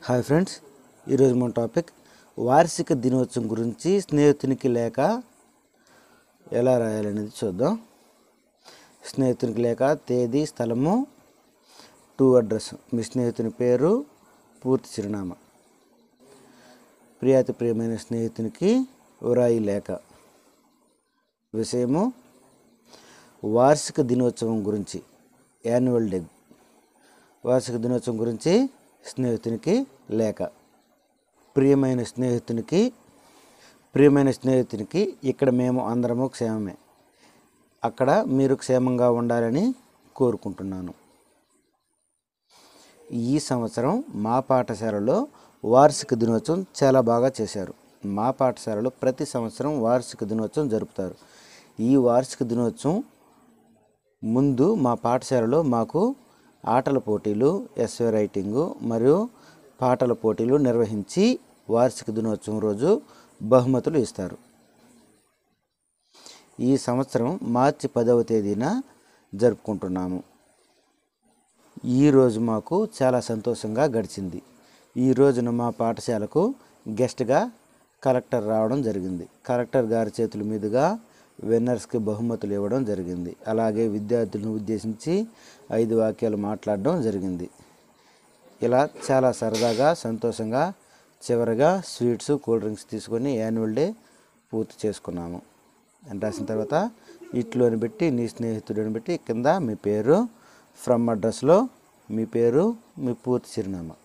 Hi friends, ఈరోజు మన topic వార్షిక దినోత్సవం గురించి స్నేహితునికి లేఖ ఎలా రాయాలనేది చూద్దాం. స్నేహితునికి లేఖ, తేదీ, స్థలము, టు అడ్రస్, మీ స్నేహితుని పేరు, పూర్తి చిరునామా. ప్రియాతి ప్రియమైన స్నేహితునికి వ్రాయి లేఖ. విషయము వార్షిక దినోత్సవం గురించి, యాన్యువల్ డే. వార్షిక దినోత్సవం గురించి స్నేహితునికి లేఖ. ప్రియమైన స్నేహితునికి ఇక్కడ మేము అందరము క్షేమమే, అక్కడ మీరు క్షేమంగా ఉండాలని కోరుకుంటున్నాను. ఈ సంవత్సరం మా పాఠశాలలో వార్షిక దినోత్సవం చాలా బాగా చేశారు. మా పాఠశాలలో ప్రతి సంవత్సరం వార్షిక దినోత్సవం జరుపుతారు. ఈ వార్షిక దినోత్సవం ముందు మా పాఠశాలలో మాకు ఆటల పోటీలు, ఎస్ఏ రైటింగు మరియు పాటల పోటీలు నిర్వహించి వార్షిక దినోత్సవం రోజు బహుమతులు ఇస్తారు. ఈ సంవత్సరం మార్చి 10వ తేదీన జరుపుకుంటున్నాము. ఈరోజు మాకు చాలా సంతోషంగా గడిచింది. ఈ రోజున మా పాఠశాలకు గెస్ట్గా కలెక్టర్ రావడం జరిగింది. కలెక్టర్ గారి చేతుల మీదుగా విన్నర్స్కి బహుమతులు ఇవ్వడం జరిగింది. అలాగే విద్యార్థులను ఉద్దేశించి 5 వాక్యాలు మాట్లాడడం జరిగింది. ఇలా చాలా సరదాగా, సంతోషంగా చివరిగా స్వీట్స్, కూల్ డ్రింక్స్ తీసుకొని యాన్యువల్ డే పూర్తి చేసుకున్నాము. అని రాసిన తర్వాత ఇట్లోని పెట్టి, నీ స్నేహితుడిని పెట్టి కింద మీ పేరు, ఫ్రమ్ అడ్రస్లో మీ పేరు, మీ పూర్తి చిరునామా.